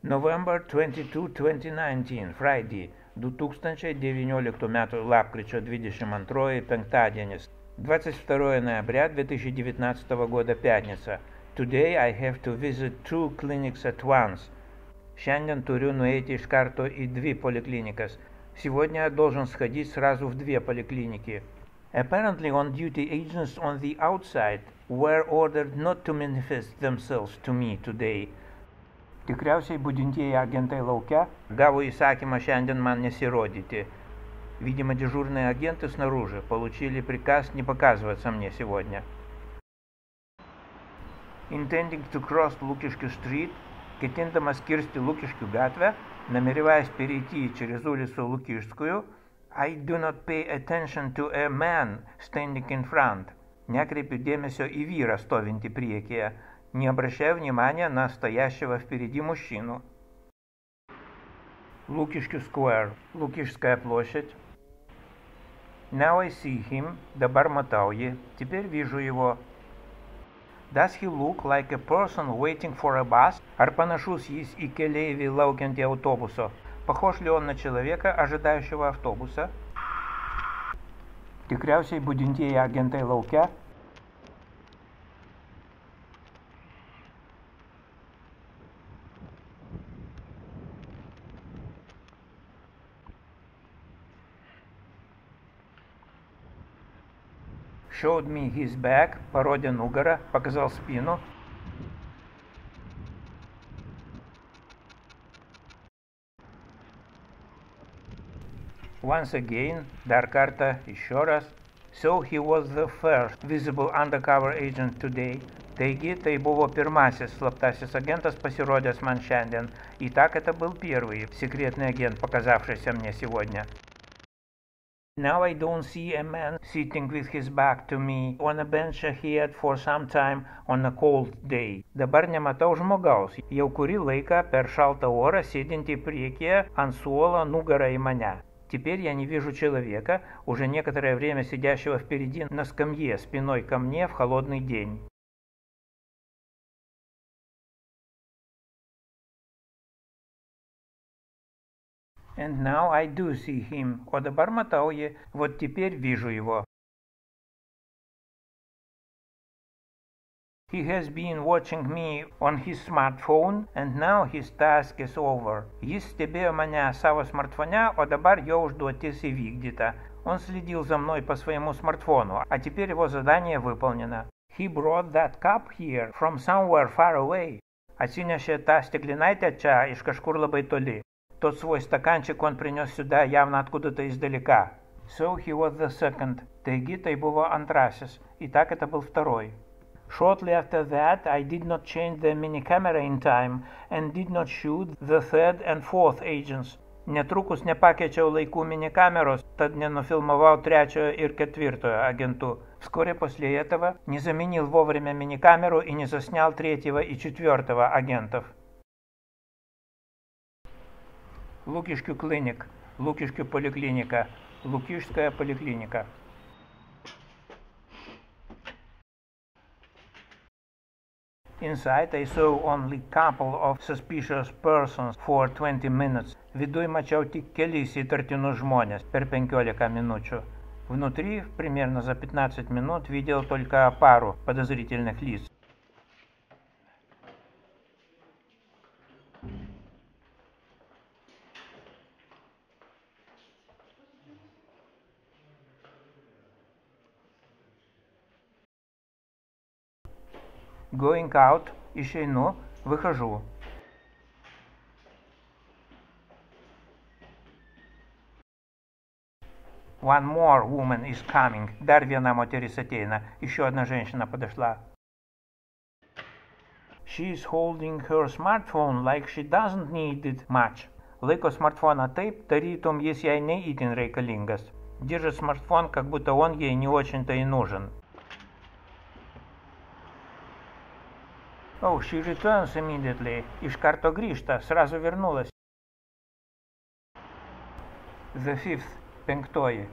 November 22, 2019, Friday, 2019 metų lapkričio 22 penktadienis, 22 ноября 2019 года пятница. Today I have to visit two clinics at once. Šiandien turiu nueiti iš karto į dvi poliklinikas. Сегодня я должен сходить сразу в две поликлиники. Apparently on-duty agents on the outside were ordered not to manifest themselves to me today. Tikriausiai будintieji agentai laukia гavo įsакymą šiandien man несиродити. Видимо, дежурные агенты снаружи получили приказ не показываться мне сегодня. Intending to cross Lukiškių Street, ketindamas kirsti Lukiškių gatvę, намереваясь перейти через улицу Лукишскую, I do not pay attention to a man standing in front. Некрепю дėmesio į vyrą stovintį priekyje. Не обращая внимания на стоящего впереди мужчину. Лукишкю Square, Лукишская площадь. Now I see him, dabar matau jį, теперь вижу его. Does he look like a person waiting for a bus? Ar panašus jis į keleivį laukiantį autobuso? Похож ли он на человека, ожидающего автобуса? Tikriausiai budintieji agentai laukia. Showed me his back, пародия nugarą, показал спину. Once again, dar kartą, еще раз. So he was the first visible undercover agent today. Taigi, tai buvo pirmasis slaptasis агентас, pasirodęs man šiandien. Итак, это был первый секретный агент, показавшийся мне сегодня. Now I don't see a man sitting with his back to me on a bench ahead for some time on a cold day. Dabar nematau žmogaus, jau kurį laiką per šaltą orą sėdintį priekyje ant suolo nugarą į mane. Теперь я не вижу человека, уже некоторое время сидящего впереди на скамье спиной ко мне в холодный день. And now I do see him. О dabar matau jį, вот теперь вижу его. He has been watching me on his smartphone, and now his task is over. Jis stebėjo mane savo смартфоне, о dabar jo užduotis įvykdyta. Он следил за мной по своему смартфону, а теперь его задание выполнено. He brought that cup here from somewhere far away. Atsinešė tą stiklinaitę čia iš kažkur labai toli. Тот свой стаканчик он принес сюда явно откуда-то издалека. So he was the second. Таigi tai buvo antrasis. Итак, это был второй. Shortly after that, I did not change the mini-camera in time and did not shoot the third and fourth agents. Netrukus nepakeičiau laikų minikameros, tad ненуфильмовал тречio ir ketvirtojo агенту. Вскоре после этого не заменил вовремя миникамеру и не заснял третьего и четвертого агентов. Лукишкю клиник, Лукишкю поликлиника, Лукишская поликлиника. Inside I saw only couple of suspicious persons for 20 minutes. Viduj mačiau tik kelis įtartinus žmonės per 15 минуты. Внутри, примерно за 15 минут, видел только пару подозрительных лиц. Going out, išeinu, выхожу. One more woman is coming. Dar viena moteris ateina. Еще одна женщина подошла. She is holding her smartphone like she doesn't need it much. Laiko смартфона taip, tarytum jis jai ne itin reikalingas. Держит смартфон, как будто он ей не очень-то и нужен. Oh, she returns immediately. Iš karto grįžta, сразу вернулась. The fifth, пятая.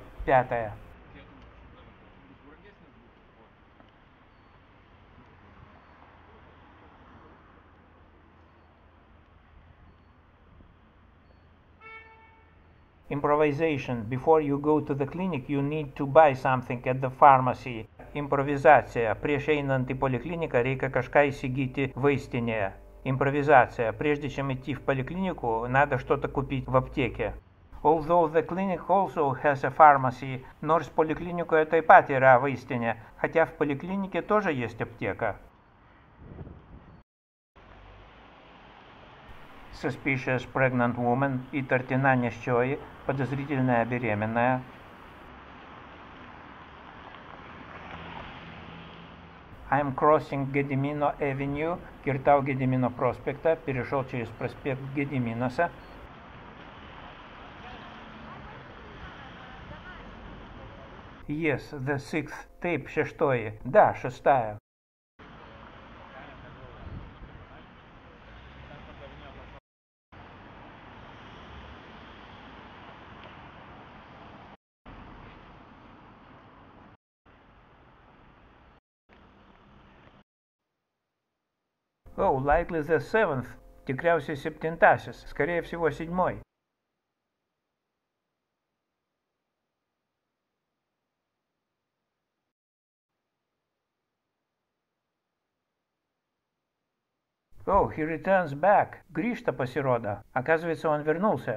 Improvisation. Before you go to the clinic, you need to buy something at the pharmacy. Improvizacija. Prieš einant į polikliniką reikia kažką įsigyti vaistinėje. Импровизация. Прежде чем идти в поликлинику, надо что-то купить в аптеке. Although the clinic also has a pharmacy, nors poliklinicoje taip pat yra vaistinė, хотя в поликлинике тоже есть аптека. Suspicious pregnant woman. Įtartina nėščioji, подозрительная беременная. I'm crossing Gedimino Avenue. Киртау Gedimino проспекта. Перешел через проспект Gediminas. Yes, the sixth. Taip, šeštoji. Да, šestая. Oh, likely the seventh. Tikriausiai septintasis. Скорее всего, седьмой. Oh, he returns back. Grįžta pasirodo. Оказывается, он вернулся.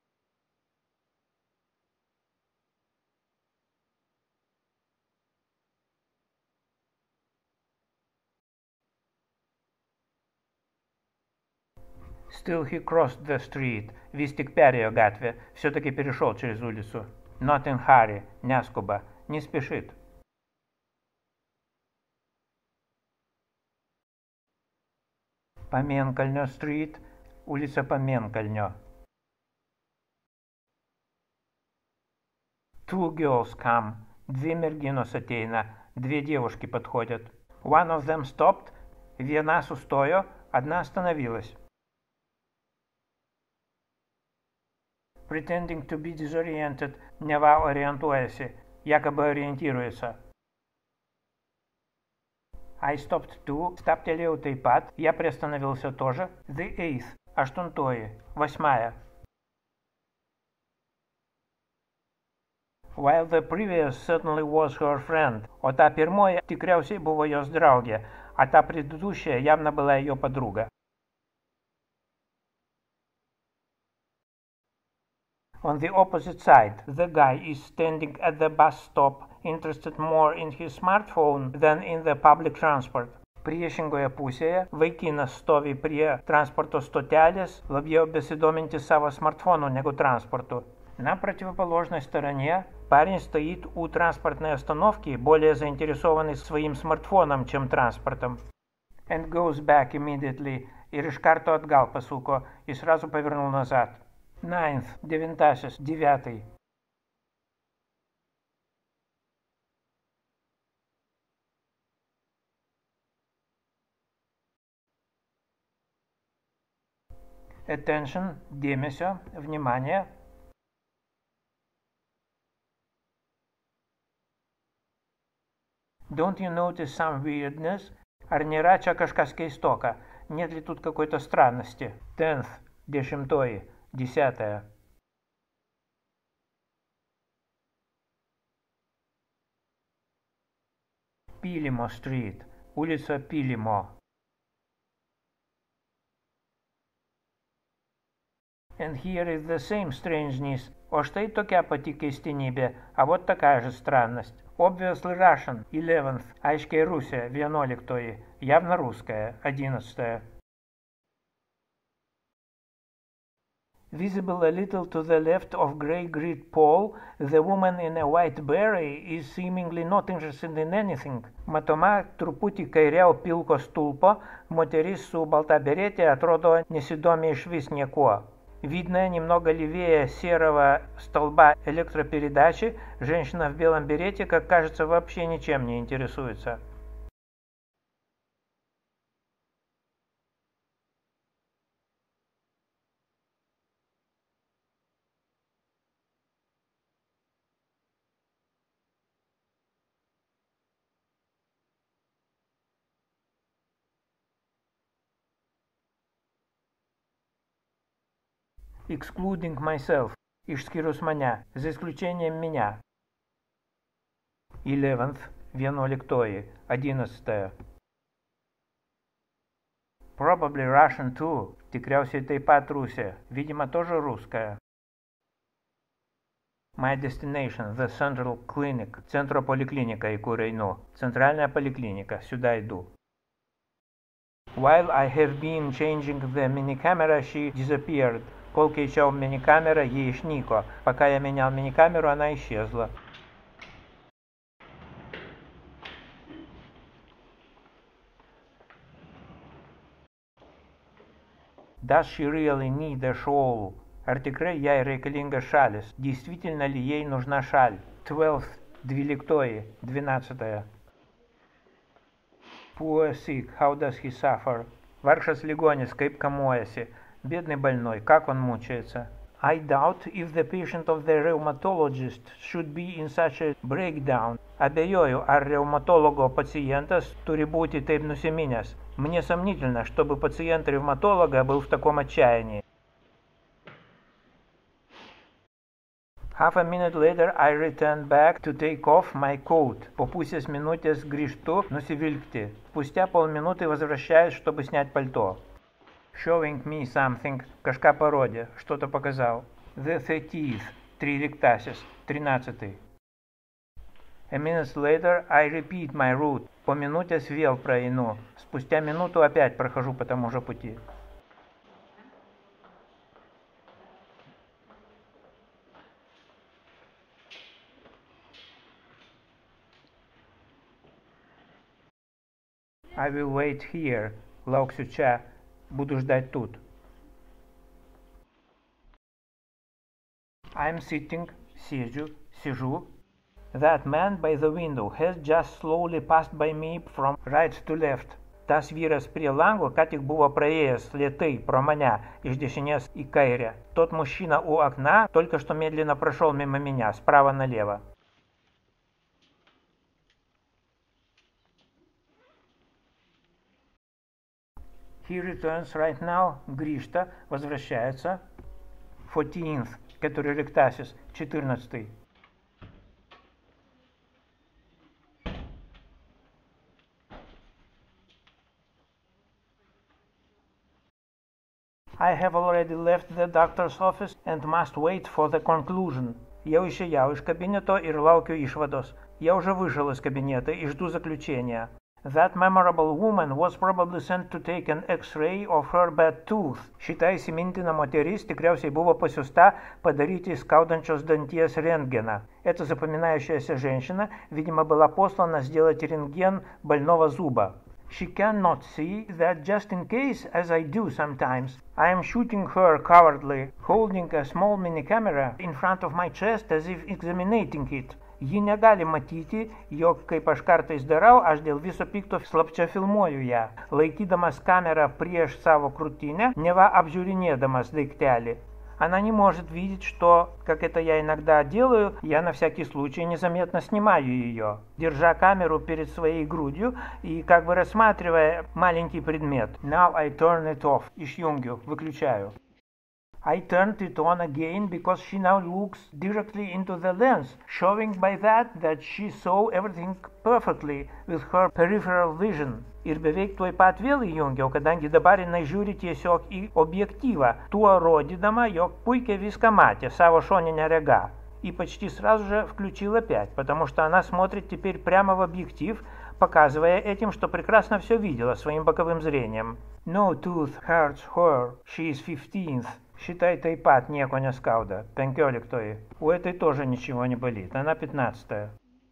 Still he crossed the street. Vis tik perėjo gatvę. Все-таки перешел через улицу. Not in hurry. Neskuba. Не спешит. Pamėnkalnio street. Улица Pamėnkalnio. Two girls come. Две merginos ateina. Две девушки подходят. One of them stopped. Viena sustojo, одна остановилась. Pretending to be disoriented. Neva orientuojasi. Якобы ориентируется. I stopped too. Стаптелėjau taip pat. Я приостановился тоже. The eighth. Aštuntoji. Восьмая. While the previous certainly was her friend. O ta pirmoji tikriausiai buvo jos draugė. А та предыдущая явно была ее подруга. On the opposite side, the guy is standing at the bus stop, interested more in his smartphone than in the public transport. Priešingoje pusėje vaikinas stovi prie transporto stotelės, labiau besidomintis сavo смартфону, негу транспорту. На противоположной стороне парень стоит у транспортной остановки, более заинтересованный своим смартфоном, чем транспортом. And goes back immediately. Ir iš karto atgal pasuko, и сразу повернул назад. Ninth. Devintasis. Девятый. Attention. Dėmesio. Внимание. Don't you notice some weirdness? Ar nėra čia kažkas keistoka? Нет ли тут какой-то странности? Tenth. Десятый. Десятая. Пилимо Street. Улица Пилимо. And here is the same strangeness. O štai tokia pati keistenybė, а вот такая же странность. Obviously Russian. 11th. Aiškiai Rusija. 11. Явно русская. 11. Visible a little to the left of grey grid pole, the woman in a white beret is seemingly not interested in anything. Matoma truputį kairiau pilko stulpo, moteris su balta берете atrodo nesidomi išvis niekuo. Видно, немного левее серого столба электропередачи, женщина в белом берете, как кажется, вообще ничем не интересуется. Excluding myself. išskyrus mane, за исключением меня. 11th, 11. Probably Russian too. Tikriausiai taip pat Rusija. Видимо, тоже русская. My destination, the central clinic. Centro поликлиника, į kur einu. Центральная поликлиника, сюда иду. While I have been changing the minicamera, she disappeared. Кол кeičiau minicamera, ji išnyko. Пока я менял minicamera, она исчезла. Does she really need a shawl? Ar tikrai jai reikalingas šalis? Действительно ли ей нужна шаль? 12th, 12. Poor sick, how does he suffer? Vargšas ligonis, kaip kamuojasi. Бедный больной, как он мучается. I doubt if the patient of the rheumatologist should be in such a breakdown. Abejoju, ar reumatologo pacientas turi būti taip nusiminęs. Мне сомнительно, чтобы пациент ревматолога был в таком отчаянии. Half a minute later I returned back to take off my coat. Po pusės minutės grįžtu nusivilkti. Спустя полминуты возвращаюсь, чтобы снять пальто. Showing me something. Kažką parodė, что-то показал. The 30th, 13. A minute later I repeat my route. По минутės vėl praeinu. Спустя минуту опять прохожу по тому же пути. I will wait here. Lauksiu čia. Буду ждать тут. I'm sitting. Sėdžiu. Сижу. That man by the window has just slowly passed by me from right to left. Tas vyras prie lango ką tik buvo praėjęs летай про меня iš дешинės į kairę. Тот мужчина у окна только что медленно прошел мимо меня, справа налево. He returns right now. Grįžta, возвращается. 14th, 14. I have already left the doctor's office and must wait for the conclusion. Jau išėjau iš kabineto ir laukiu išvados. Я уже вышел из кабинета и жду заключения. That memorable woman was probably sent to take an X-ray of her bad tooth. Šita įsimintina moteris tikriausiai buvo pasiųsta padaryti скauданčios danties рентгена. Эта запоминающаяся женщина, видимо, была послана сделать рентген больного зуба. She cannot see that just in case, as I do sometimes, I am shooting her cowardly, holding a small mini-camera in front of my chest as if examining it. Ji negali matyti, jog kaip aš kartais darau, aš dėl viso pikto slapčia filmuoju ją, laikydamas kamerą prieš savo krūtinę, neva обжуренеdamas daiktelį. Она не может видеть, что, как это я иногда делаю, я на всякий случай незаметно снимаю ее, держа камеру перед своей грудью и как бы рассматривая маленький предмет. Now I turn it off. Išjungiu, выключаю. I turned it on again because she now looks directly into the lens, showing by that she saw everything perfectly with her peripheral vision. Ir beveik tuoj pat vėl įjungiau, kadangi dabar jinai žiūri tiesiog į objektyvą, tuo родидама, jog puikiai viską матė, саво шонинę рега. И почти сразу же включил опять, потому что она смотрит теперь прямо в объектив, показывая этим, что прекрасно все видела своим боковым зрением. No tooth hurts her, she is 15th. Считай, taip pat nieko neskauda. 15. У этой тоже ничего не болит. Она 15.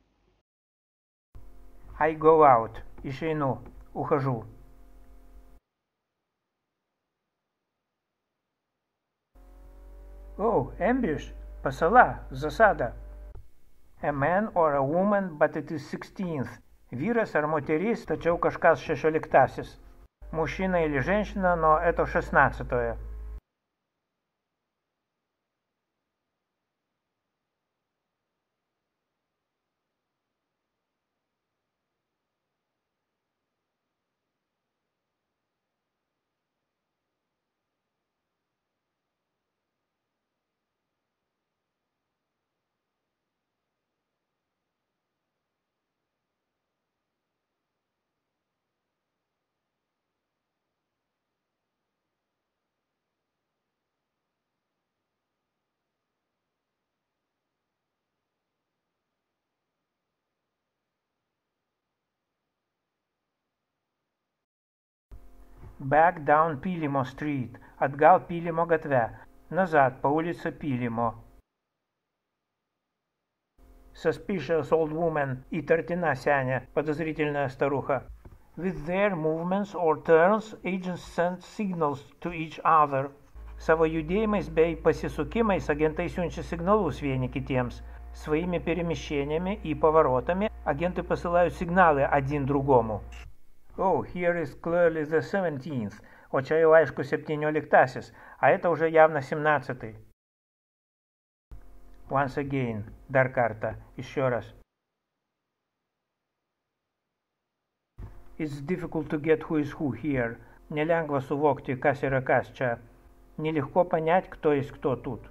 I go out. Išeinu. Ухожу. Oh, ambush. Pasala. Засада. A man or a woman, but it is 16th. Vyras ar moteris, tačiau kažkas 16. Мужчина или женщина, но это 16. Back down Pylimo Street. Atgal Pylimo gatve. Назад по улице Пилимо. Suspicious old woman. Įtartina senė. Подозрительная старуха. With their movements or turns, agents send signals to each other. Savo judėjimais bei pasisukimais agentai siunčia signalus vieni kitiems. Своими перемещениями и поворотами агенты посылают сигналы один другому. Oh, here is clearly the 17th. O čia jau aišku 17-asis, a это уже явно 17-й. Once again, dar kartą, еще раз. It's difficult to get who is who here. Nelengva suvokti, kas yra kas čia. Нелегко понять, кто есть кто тут.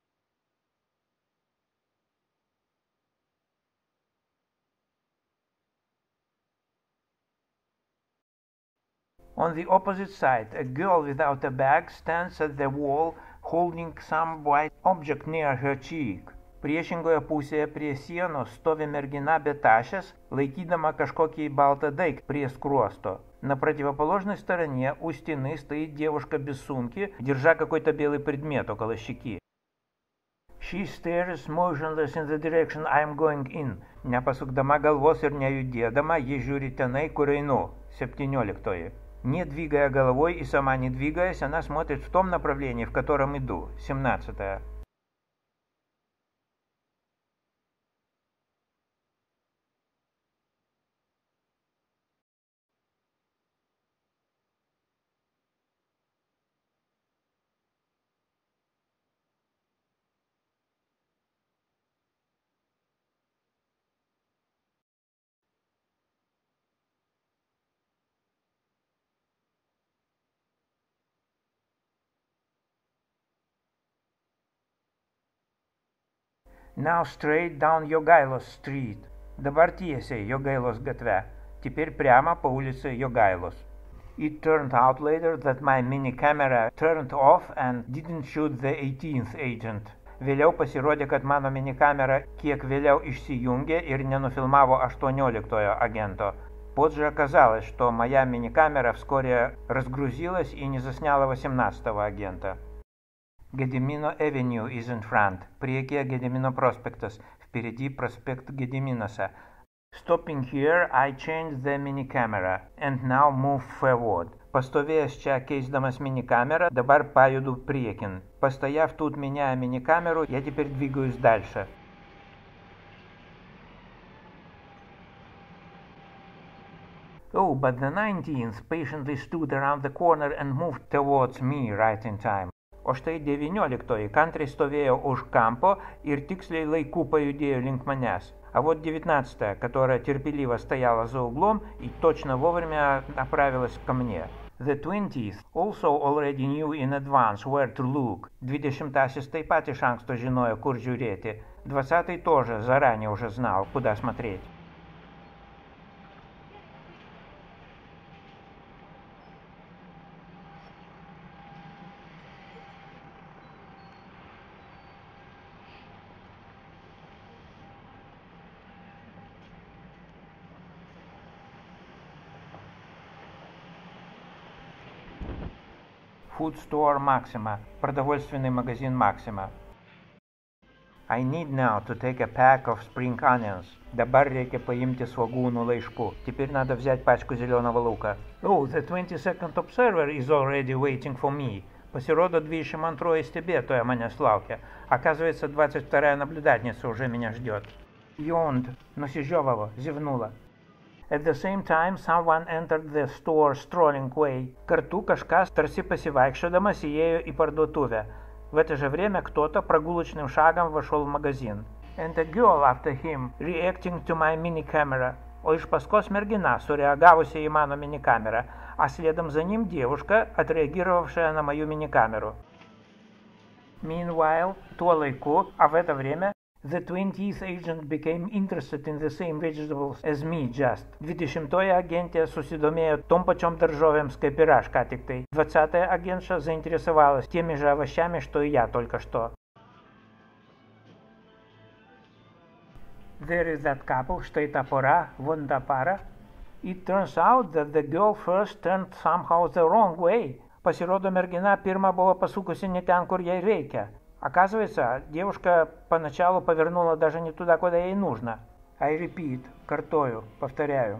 On the opposite side, a girl without a bag stands at the wall holding some white object near her cheek. Priešingoje pusėje prie sienos stovi mergina be tašės, laikydама kažkokį baltą daiktą prie скросто. На противоположной стороне у стены стоит девушка без сумки, держа какой-то белый предмет около щеки. She stares motionless in the direction I am going in. Nepasukdama galvos ir nejudėdama, ji žiūri tenai, kur einu. 17. Не двигая головой и сама не двигаясь, она смотрит в том направлении, в котором иду. 17. Now straight down Jogailos Street. Dabar tiesiai Jogailos gatve. Теперь прямо по улице Jogailos. It turned out later that my mini camera turned off and didn't shoot the 18th agent. Vėliau pasirodė, kad mano minikamera kiek vėliau išsijungė ir nenуфилмavo 18-го агента. Позже оказалось, что моя миникамера вскоре разгрузилась и не засняла 18-го агента. Gedimino Avenue is in front. Priekyje Gedimino prospektas. Впереди проспект Gediminuose. Stopping here, I changed the mini camera and now move forward. Pastovėjęs čia keisdamas миникамеру, dabar pajudu priekin. Постояв тут, меняя миникамеру, я теперь двигаюсь дальше. Oh, but the 19th patiently stood around the corner and moved towards me right in time. O štai 19-oji kantriai stovėjo už kampo ir tiksliai laiku pajudėjo link manęs. А вот 19-я, которая терпеливо стояла за углом и точно вовремя направилась ко мне. The 20th also already knew in advance where to look. 20-asis taip pat iš anksto žinojo, kur žiūrėti. 20-й тоже заранее уже знал, куда смотреть. Food store Maxima. Продовольственный магазин Maxima. I need now to take a pack of spring onions. Dabar reikia paimti svogūnų laiškų. Теперь надо взять пачку зеленого лука. Oh, the 22nd observer is already waiting for me. Pasirodo, 22-й stebėtoja manęs laukia. Оказывается, 22-я наблюдательница уже меня ждет. Yawned. Нусижевала. Зевнула. At the same time, someone entered the store strolling way. Kartu kažkas tarsi pasivaikščiodamas įėjo į parduotuvę. В это же время кто-то прогулочным шагом вошел в магазин. And a girl after him, reacting to my mini-camera. O iš paskos mergина, sureagavusi į mano minikamerą, а следом за ним девушка, отреагировавшая на мою миникамеру. Meanwhile, tuo laiku, а в это время, the 20th agent became interested in the same vegetables as me just. 20-oji agentė susidomėjo tom pačiom daržovėms, kaip ir aš ką tik tai. 20-я агентша заинтересовалась теми же овощами, что и я только что. There is that couple, štai ta pora, вон та пара. It turns out that the girl first turned somehow the wrong way. Pasirodo, mergina pirma buvo pasukusi не ten, kur ей reikia. Оказывается, девушка поначалу повернула даже не туда, куда ей нужно. I repeat, картою, повторяю.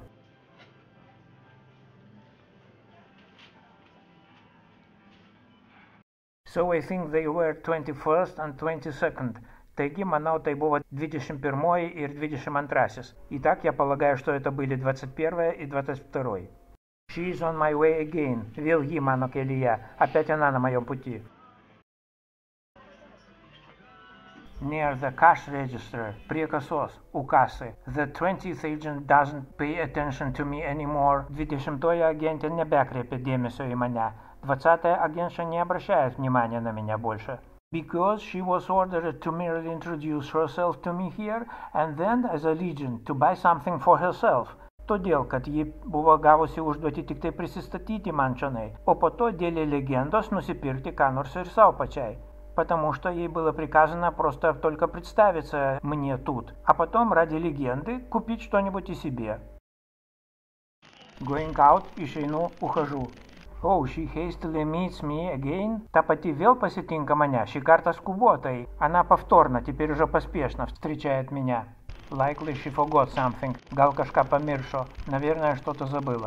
So I think they were 21st and 22nd. Taigi, manau, tai buvo 21 ir 22. Итак, я полагаю, что это были 21 и 22. She is on my way again. Vėl ji mano kelyje. Опять она на моем пути. Near the cash register, prie kasos, у кассы. The 20th agent doesn't pay attention to me anymore. 20-й агент не bekreipia dėmesio į mane. 20-я агентша не обращает внимания на меня больше. Because she was ordered to merely introduce herself to me here, and then as a legend to buy something for herself. Todėl, kad ji buvo gavusi užduotį tik tai prisistatyti man čionai, o po то dėl legendos nusipirkti ką nors ir savo pačiai. Потому что ей было приказано просто только представиться мне тут, а потом ради легенды купить что-нибудь и себе. Going out, išeinu, ухожу. Oh, she hastily meets me again. Та pati vėl pasitinka меня, šį kartą skubotai. Она повторно, теперь уже поспешно, встречает меня. Likely she forgot something. Gal kažką pamiršo. Наверное, что-то забыла.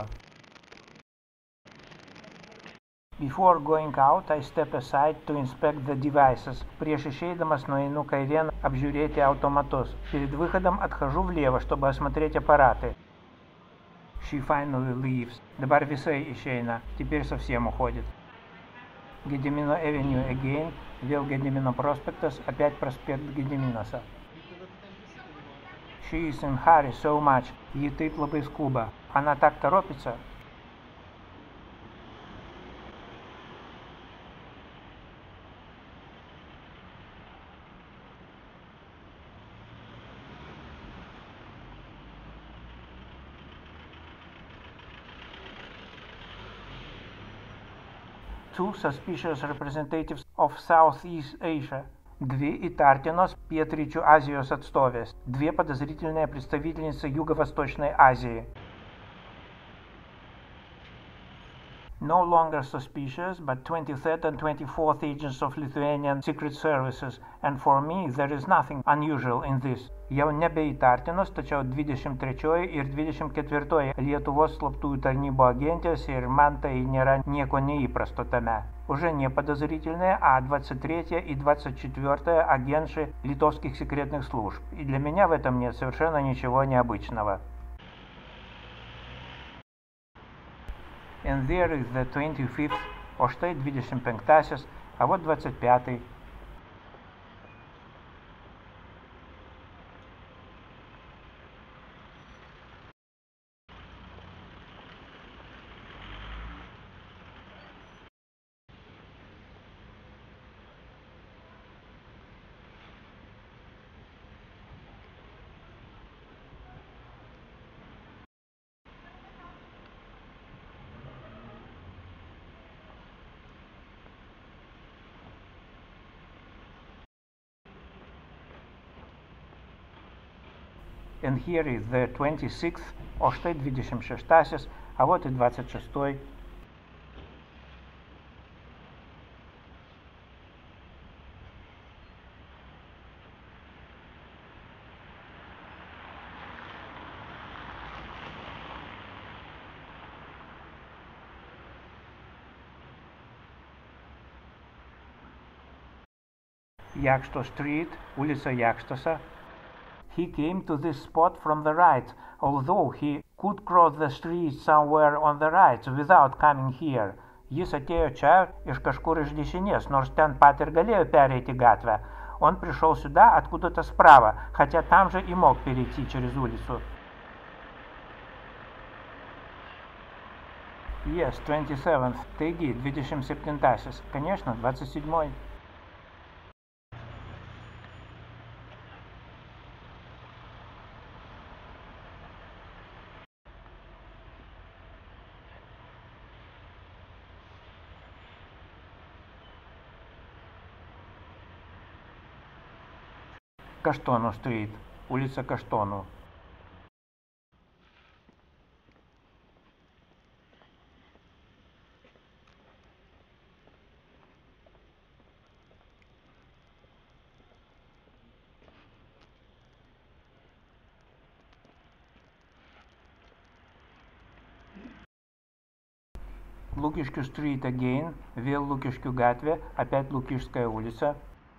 Before going out, I step aside to inspect the devices. Prieš išeidamas nueinu kairėn apžiūrėti automatus. Перед выходом отхожу влево, чтобы осмотреть аппараты. She finally leaves. Dabar visai išeina. Теперь совсем уходит. Gedimino Avenue again. Vėl Gedimino prospektas. Опять проспект Gediminuose. She is in hurry so much. Ji taip labai skuba. Она так торопится. Two suspicious representatives of Southeast Asia. Две įtartinos pietryčių Azijos atstovės. Две подозрительные представительницы Юго-Восточной Азии. No longer suspicious, but 23rd and 24th agents of Lithuanian Secret Services, and for me there is nothing unusual in this. Jau nebe įtartinos, tačiau 23 ir 24 Lietuvos slaptųjų tarnybų agentės ir man tai nėra nieko neįprasto tame. Уже не подозрительные, а 23 и 24 агентши литовских секретных служб. И для меня в этом нет совершенно ничего необычного. And there is the 25th, o štai 25-asis, a вот 25-й. And here is the 26th, o štai 26-asis, a вот и 26-й. Jakšto Street, улица Jakštose. He came to this spot from the right, although he could cross the street somewhere on the right without coming here. Jis atėjo čia iš kažkur iš dešinės, nors ten pat ir galėjo перейти gatvę. Он пришел сюда откуда-то справа, хотя там же и мог перейти через улицу. Yes, 27th. Taigi, 27-asis. Конечно, 27-й. Kaštonų Street, улица Kaštonų. Лукишкю Street again, vėl Лукишкю gatvė, опять Лукишская улица.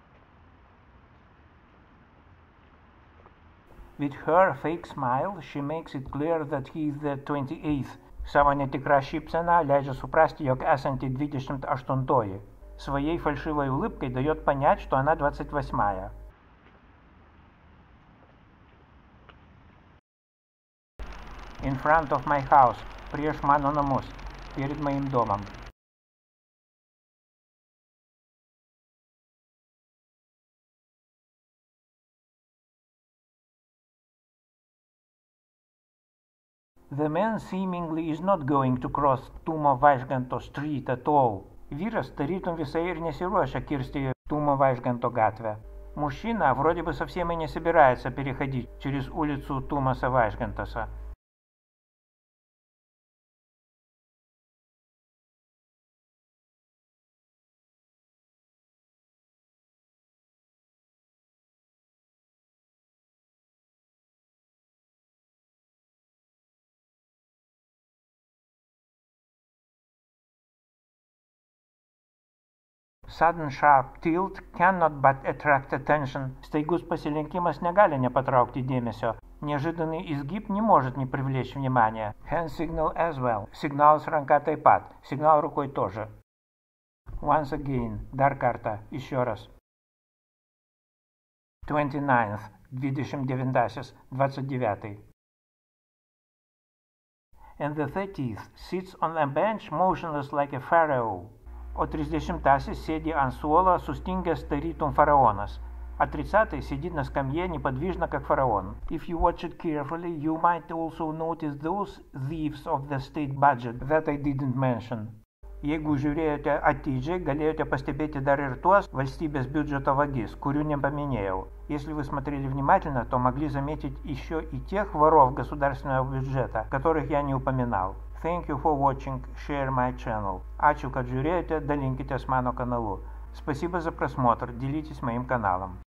With her fake smile, she makes it clear that he is the 28th. Savo netikra šypsena leidžia suprasti, jog esanti 28-oji. Своей фальшивой улыбкой дает понять, что она 28-я. In front of my house, prieš mano namus, перед моим домом. The man seemingly is not going to cross Tumo Vaižganto Street at all. Vyras tarytum visai ir несируošia кирсти Тумо Вайжганто gatvę. Мужчина вроде бы совсем и не собирается переходить через улицу Тумаса Вайжгантаса. Sudden sharp tilt cannot but attract attention. Staigus pasilenkimas negali nepatraukti dėmesio. Неожиданный изгиб не может не привлечь внимания. Hand signal as well. Сигнал с ранка taip pat. Сигнал рукой тоже. Once again. Dar kartą. Еще раз. 29th. 29. 29. And the 30th sits on a bench motionless like a pharaoh. O 30-asis sėdi ant suolo, sustingęs tarytum faraonas. А 30-й сидит на скамье неподвижно, как фараон. If you watch it carefully, you might also notice those thieves of the state budget that I didn't mention. Jeigu žiūrėjote atidžiai, galėjote пастебėti dar ir tuos valstybės бюджета вагис, kurių не поменял. Если вы смотрели внимательно, то могли заметить еще и тех воров государственного бюджета, которых я не упоминал. Thank you for watching, share my channel. Ačiū, kad žiūrėjote, dalinkitės mano kanalu. Спасибо за просмотр, делитесь моим каналом.